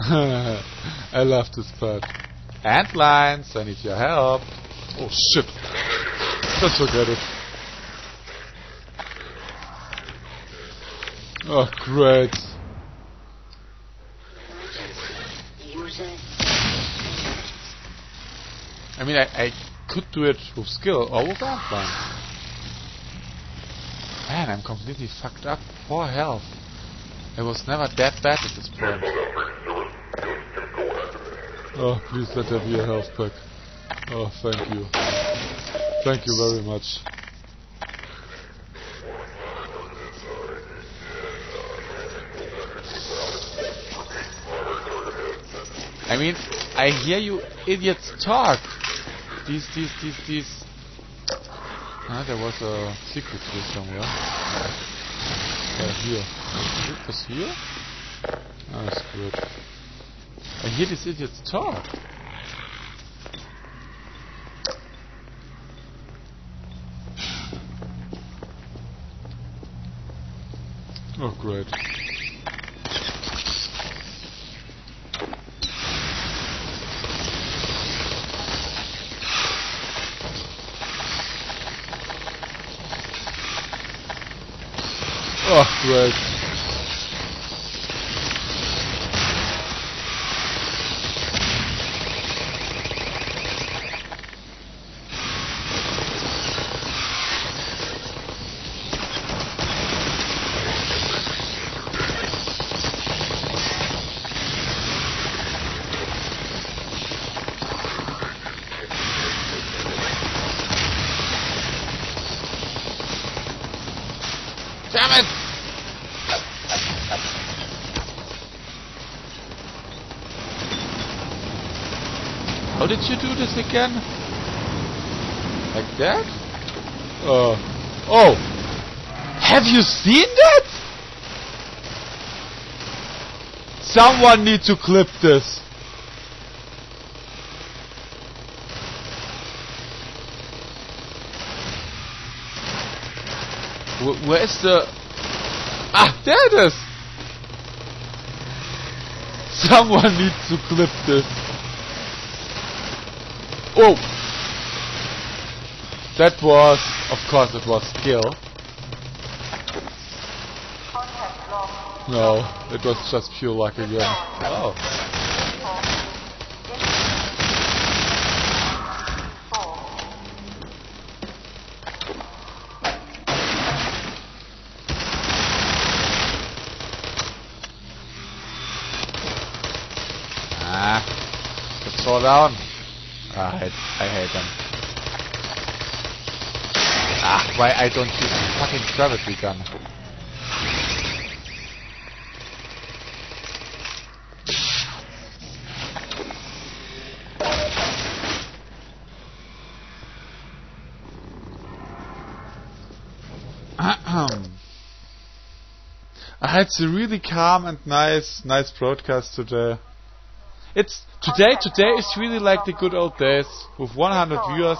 I love this part. Antlines, I need your help. Oh shit. Just forget it. Oh great. I mean, I could do it with skill or with Antline. Man, I'm completely fucked up. 4 health. I was never that bad at this point. Oh, please let there be a health pack. Oh, thank you. Thank you very much. I mean, I hear you idiots talk. These. There was a secret here somewhere. Here. Is this here? Ah, that's good. I hear these idiots talk. Oh, great. Oh, great. Damn it! How did you do this again? Like that? Oh! Have you seen that? Someone needs to clip this. Where is the... Ah, there it is! Someone needs to clip this. Oh! That was... Of course it was skill. No, it was just pure luck again. Oh. Let's fall down. I hate them. Why I don't use the fucking gravity gun? I had a really calm and nice broadcast today. Today is really like the good old days with 100 viewers,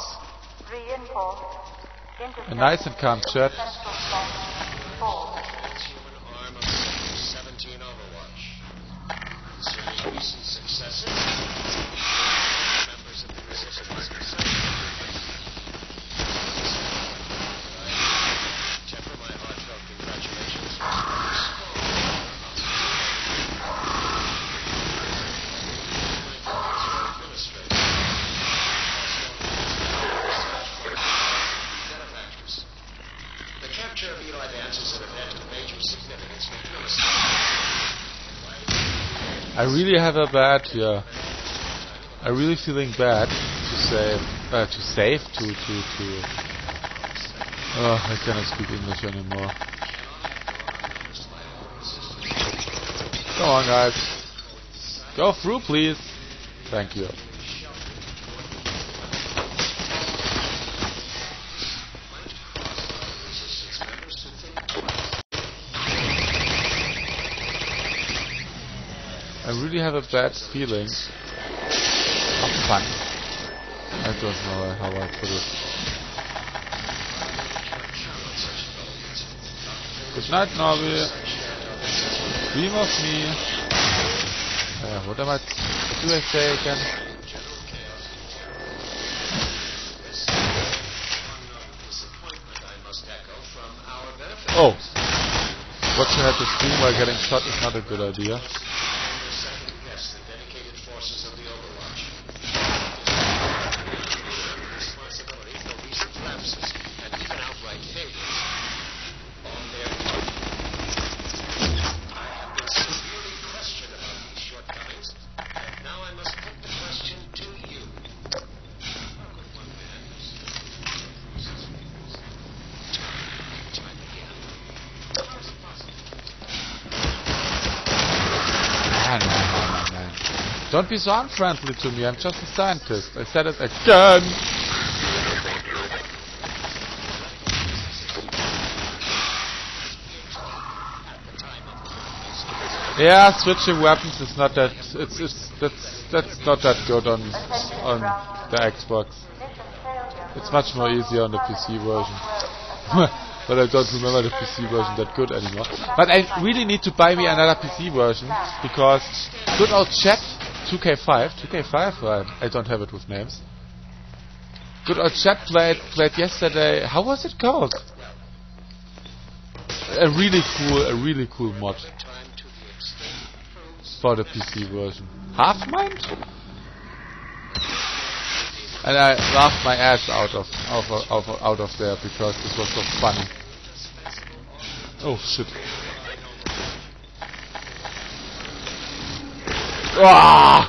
a nice and calm chat. I really have a bad, I'm really feeling bad to save. Oh, I cannot speak English anymore. Come on, guys. Go through, please. Thank you. I really have a bad feeling of fun. I don't know how I put it. Good night, Norby. Dream of me. What do I say again? Oh! Watching at the stream while getting shot is not a good idea. Don't be so unfriendly to me, I'm just a scientist. I said it again! Yeah, switching weapons is not that... that's not that good on the Xbox. It's much more easier on the PC version. But I don't remember the PC version that good anymore. But I really need to buy me another PC version, because good old chat 2K5, I don't have it with names. Good old chat played yesterday. How was it called? A really cool mod for the PC version. Half Mind? And I laughed my ass out of there because this was so funny. Oh shit. Ah!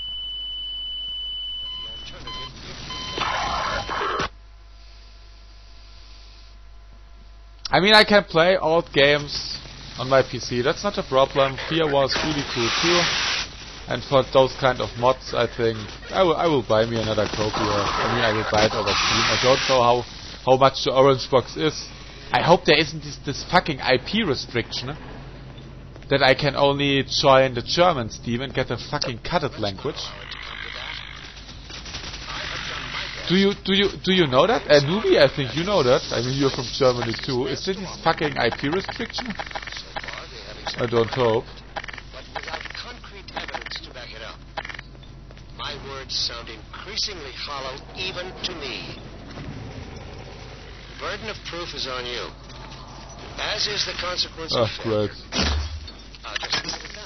I mean, I can play old games on my PC, that's not a problem. Fear was really cool too. And for those kind of mods, I think I will buy me another copy. I will buy it over Steam. I don't know how much the Orange Box is. I hope there isn't this fucking IP restriction that I can only join the German Steam and get a fucking cutted language. Do you know that? Nubi, I think you know that. I mean, you're from Germany too. Is this fucking IP restriction? I don't hope. My words sound increasingly hollow even to me. The burden of proof is on you, as is the consequence of failure. I'll just leave it at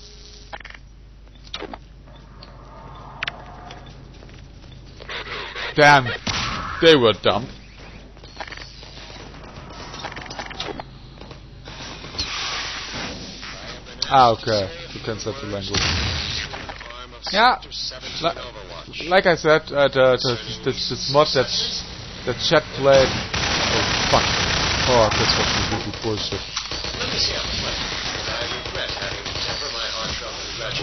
that. Damn, they were dumb. Okay, you can set the language. Yeah, like I said, this mod that chat played. Oh fuck! Oh, this was completely bullshit. Let me see how it went. I regret having to temper my heartfelt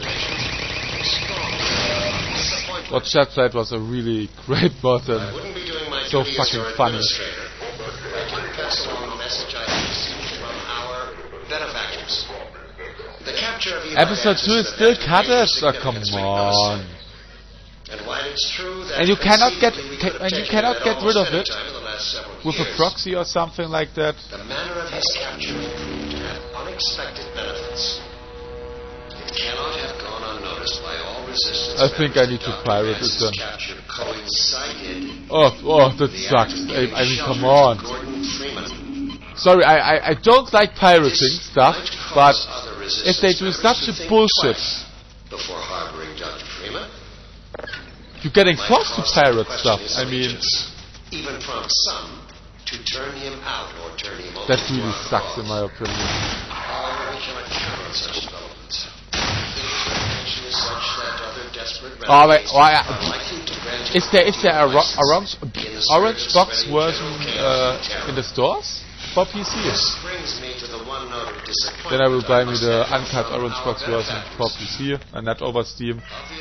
congratulations. What chat played was a really great mod and so fucking funny. I can pass along the message I received from our benefactors. The capture of Episode 2 is still cut. Oh, come on. And you cannot get rid of it with a proxy or something like that. The manner of his capture proved to have unexpected benefits. It cannot have gone unnoticed by all resistance. I think I need to pirate it then. Coincided. Oh, that sucks. I mean, come on. Sorry, I don't like pirating stuff, but if they do such a bullshit, before harboring Dr. Freeman, you're getting forced to pirate stuff. I mean, even from some to turn him out or turn him over. That really sucks in my opinion. However, we cannot count on such developments. The is such that other desperate is there a orange box version in the stores for PC? Then I will buy me the uncut orange box version for PC and not over Steam.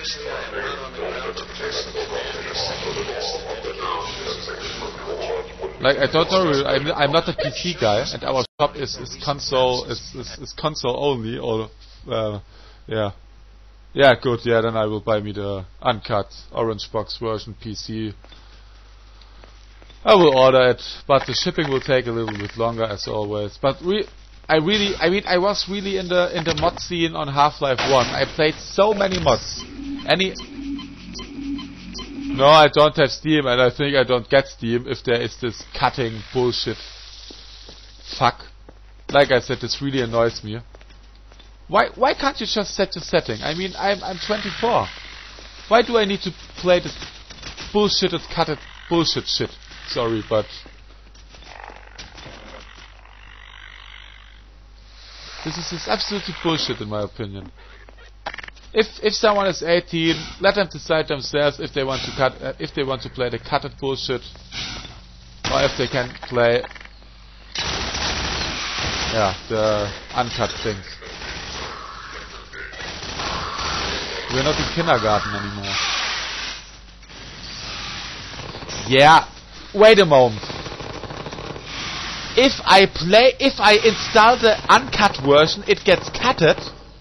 Like, I don't know, I'm not a PC guy, and our shop is console only, or yeah, good, yeah, then I will buy me the uncut orange box version PC. I will order it, but the shipping will take a little bit longer as always. But I was really in the mod scene on Half-Life 1. I played so many mods. No, I don't have Steam, and I think I don't get Steam if there is this cutting bullshit. Fuck. Like I said, this really annoys me. Why can't you just set your setting? I mean, I'm 24. Why do I need to play this bullshitted cutted bullshit shit? Sorry, but this is absolutely bullshit in my opinion. If someone is 18, let them decide themselves if they want to play the cutted bullshit, or if they can play the uncut things. We're not in kindergarten anymore. Yeah, wait a moment. If I install the uncut version, it gets cutted.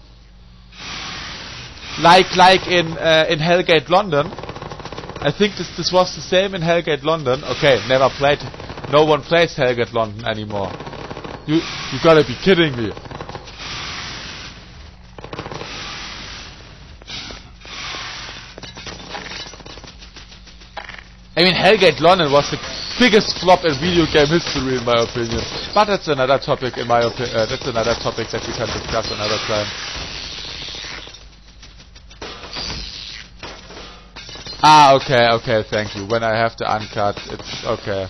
Like in Hellgate London. I think this was the same in Hellgate London. Okay, never played. No one plays Hellgate London anymore. You gotta be kidding me. I mean, Hellgate London was the biggest flop in video game history, in my opinion. But that's another topic, in my opinion. That's another topic that we can discuss another time. Ah, okay, thank you. When I have the uncut, it's okay.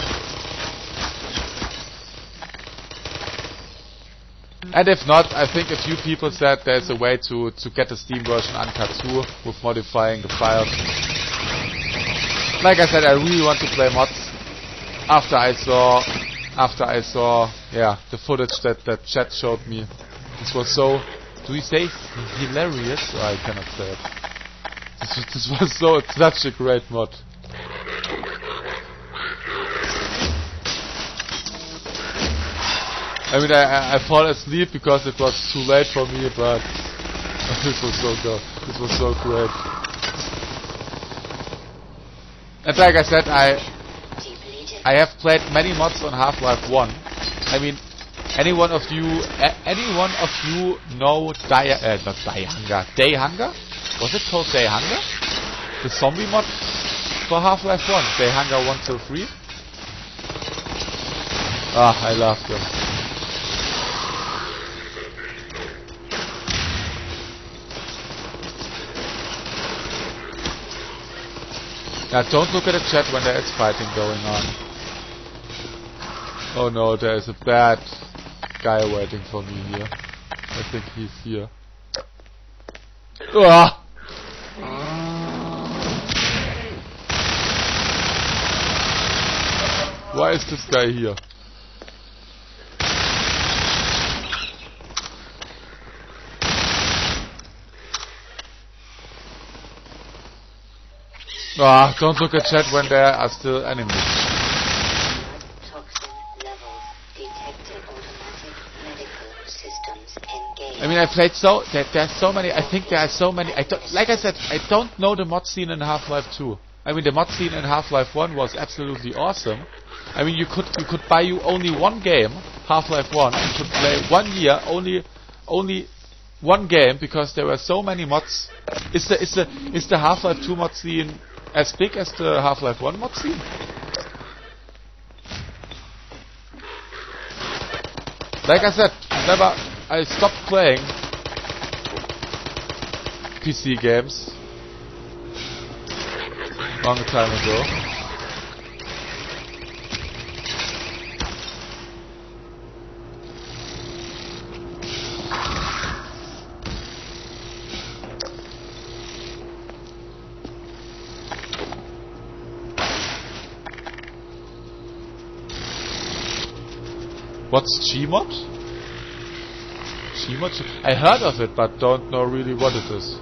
And if not, I think a few people said there's a way to get the Steam version uncut too, with modifying the files. Like I said, I really want to play mods. After I saw, the footage that chat showed me. This was so, do we say hilarious? Oh, I cannot say it. This was such a great mod. I mean, I fall asleep because it was too late for me, but this was so good. This was so great. And like I said, I have played many mods on Half-Life 1. I mean, any one of you know Dayhunger? Was it called Dayhunger? The zombie mod for Half-Life 1. Dayhunger 1 till 3. Ah, I love them. Now don't look at the chat when there is fighting going on. Oh no, there is a bad guy waiting for me here. I think he's here. Ah! Why is this guy here? Ah, don't look at chat when there are still enemies. I mean, I played there's so many. I think there are so many. Like I said, I don't know the mod scene in Half-Life 2. I mean, the mod scene in Half-Life 1 was absolutely awesome. I mean, you could buy you only one game, Half-Life 1, and could play 1 year only one game because there were so many mods. Is the Half-Life 2 mod scene as big as the Half-Life 1 mod scene? Like I said, I stopped playing PC games long time ago. What's Gmod? Gmod? I heard of it, but don't know really what it is.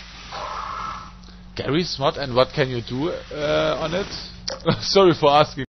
Garry's Mod, and what can you do on it? Sorry for asking.